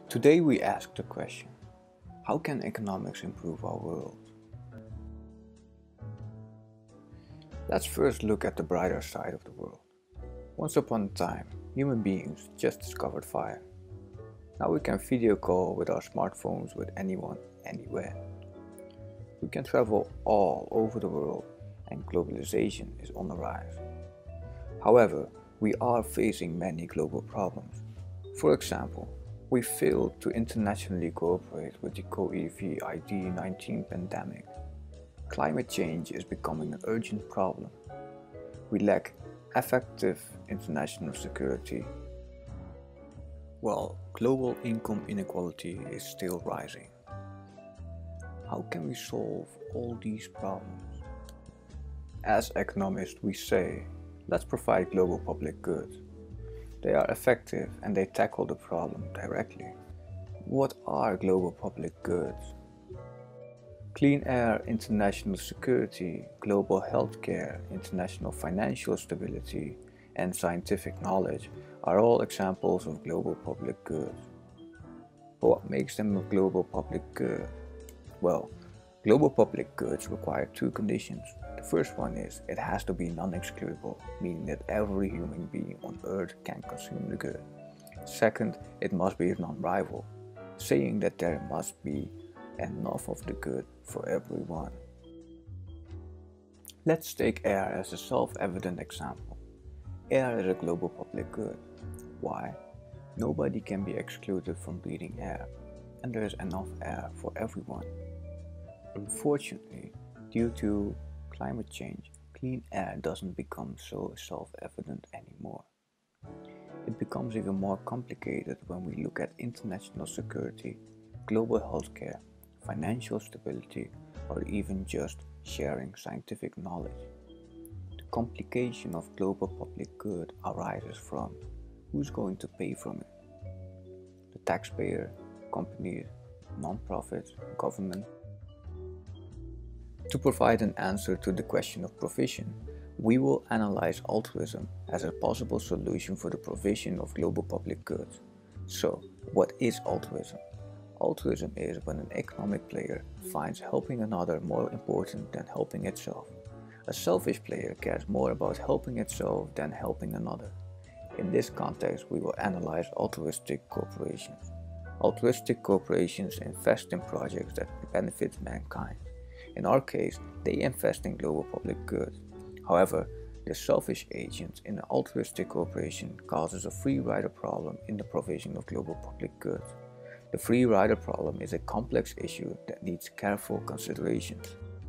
Today we ask the question, how can economics improve our world? Let's first look at the brighter side of the world. Once upon a time, human beings just discovered fire. Now we can video call with our smartphones with anyone, anywhere. We can travel all over the world and globalization is on the rise. However, we are facing many global problems. For example, we failed to internationally cooperate with the COVID-19 pandemic. Climate change is becoming an urgent problem. We lack effective international security, while global income inequality is still rising. How can we solve all these problems? As economists, we say, let's provide global public goods. They are effective and they tackle the problem directly. What are global public goods? Clean air, international security, global healthcare, international financial stability, and scientific knowledge are all examples of global public goods. But what makes them a global public good? Well, global public goods require two conditions. The first one is it has to be non-excludable, meaning that every human being on earth can consume the good. Second, it must be non-rival, saying that there must be enough of the good for everyone. Let's take air as a self-evident example. Air is a global public good. Why? Nobody can be excluded from breathing air, and there is enough air for everyone. Unfortunately, due to climate change, clean air doesn't become so self-evident anymore. It becomes even more complicated when we look at international security, global healthcare, financial stability, or even just sharing scientific knowledge. The complication of global public good arises from who's going to pay from it? The taxpayer, companies, non-profits, government. To provide an answer to the question of provision, we will analyze altruism as a possible solution for the provision of global public goods. So, what is altruism? Altruism is when an economic player finds helping another more important than helping itself. A selfish player cares more about helping itself than helping another. In this context, we will analyze altruistic corporations. Altruistic corporations invest in projects that benefit mankind. In our case, they invest in global public goods. However, the selfish agent in an altruistic corporation causes a free rider problem in the provision of global public goods. The free rider problem is a complex issue that needs careful consideration.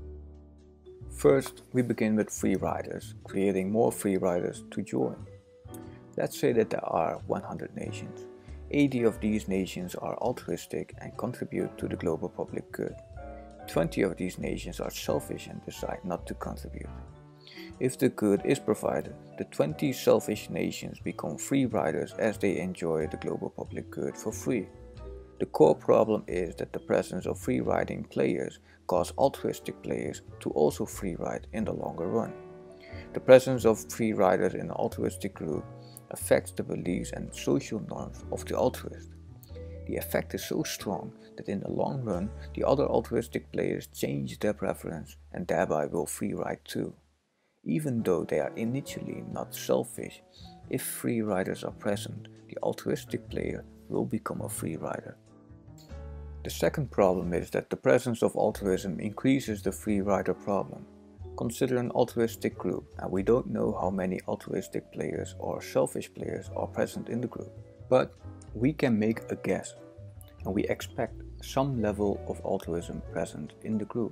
First, we begin with free riders, creating more free riders to join. Let's say that there are 100 nations. 80 of these nations are altruistic and contribute to the global public good. 20 of these nations are selfish and decide not to contribute. If the good is provided, the 20 selfish nations become free riders as they enjoy the global public good for free. The core problem is that the presence of free riding players cause altruistic players to also free ride in the longer run. The presence of free riders in an altruistic group affects the beliefs and social norms of the altruist. The effect is so strong that in the long run, the other altruistic players change their preference and thereby will free ride too. Even though they are initially not selfish, if free riders are present, the altruistic player will become a free rider. The second problem is that the presence of altruism increases the free rider problem. Consider an altruistic group and we don't know how many altruistic players or selfish players are present in the group. But we can make a guess and we expect some level of altruism present in the group.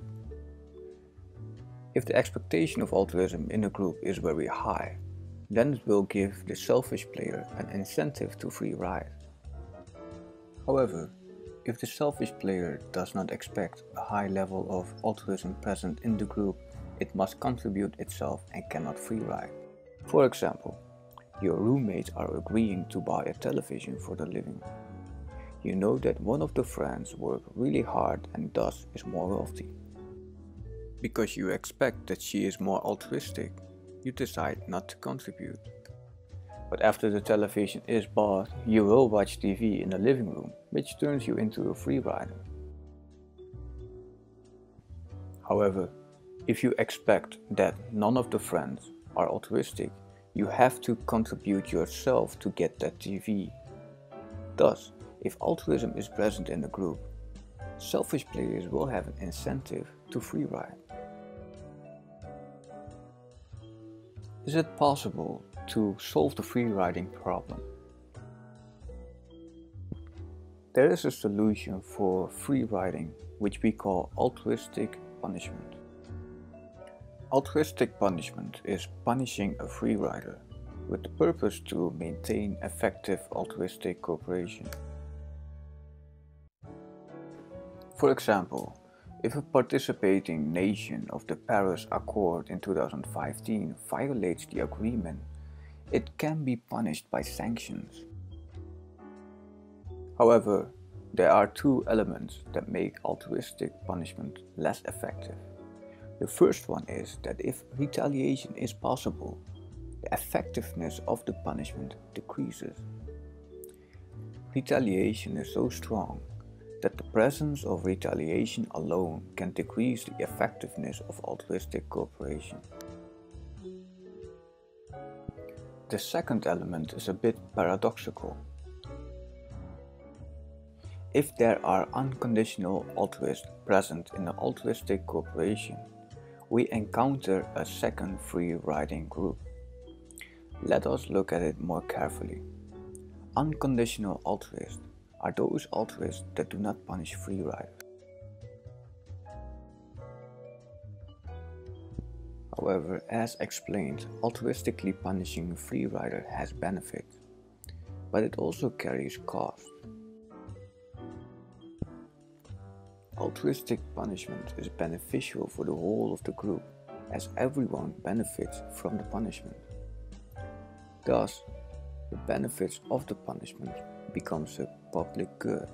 If the expectation of altruism in a group is very high, then it will give the selfish player an incentive to free ride. However, if the selfish player does not expect a high level of altruism present in the group, it must contribute itself and cannot free ride. For example, your roommates are agreeing to buy a television for the living room. You know that one of the friends works really hard and thus is more wealthy. Because you expect that she is more altruistic, you decide not to contribute. But after the television is bought, you will watch TV in the living room, which turns you into a free rider. However, if you expect that none of the friends are altruistic, you have to contribute yourself to get that TV. Thus, if altruism is present in the group, selfish players will have an incentive to free ride. Is it possible to solve the free riding problem? There is a solution for free riding which we call altruistic punishment. Altruistic punishment is punishing a free rider with the purpose to maintain effective altruistic cooperation. For example, if a participating nation of the Paris Accord in 2015 violates the agreement, it can be punished by sanctions. However, there are two elements that make altruistic punishment less effective. The first one is that if retaliation is possible, the effectiveness of the punishment decreases. Retaliation is so strong that the presence of retaliation alone can decrease the effectiveness of altruistic cooperation. The second element is a bit paradoxical. If there are unconditional altruists present in an altruistic cooperation, we encounter a second free riding group. Let us look at it more carefully. Unconditional altruists are those altruists that do not punish free riders. However, as explained, altruistically punishing a free rider has benefits, but it also carries costs. Altruistic punishment is beneficial for the whole of the group, as everyone benefits from the punishment. Thus, the benefits of the punishment becomes a public good.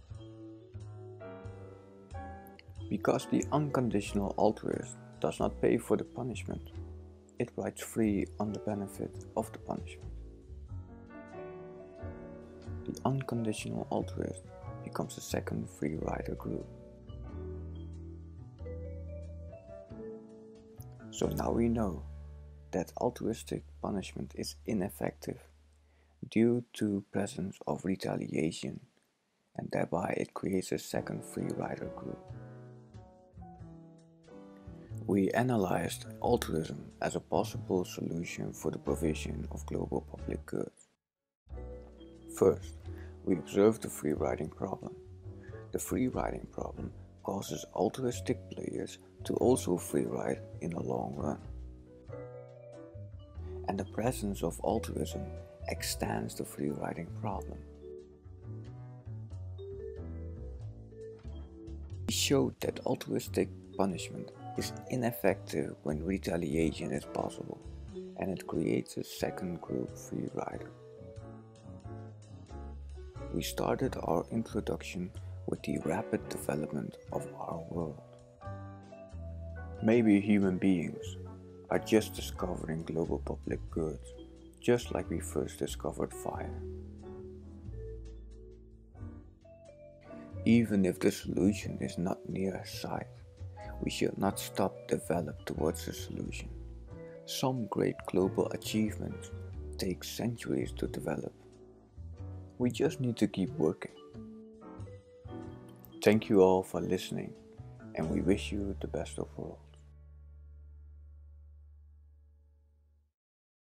Because the unconditional altruist does not pay for the punishment, it rides free on the benefit of the punishment. The unconditional altruist becomes a second free rider group. So now we know that altruistic punishment is ineffective due to presence of retaliation, and thereby it creates a second free rider group. We analyzed altruism as a possible solution for the provision of global public goods. First, we observed the free riding problem. The free riding problem causes altruistic players to also free ride in the long run. And the presence of altruism extends the free riding problem. We showed that altruistic punishment is ineffective when retaliation is possible, and it creates a second group free rider. We started our introduction with the rapid development of our world. Maybe human beings are just discovering global public goods, just like we first discovered fire. Even if the solution is not near sight, we should not stop develop towards a solution. Some great global achievements take centuries to develop. We just need to keep working. Thank you all for listening, and we wish you the best of worlds.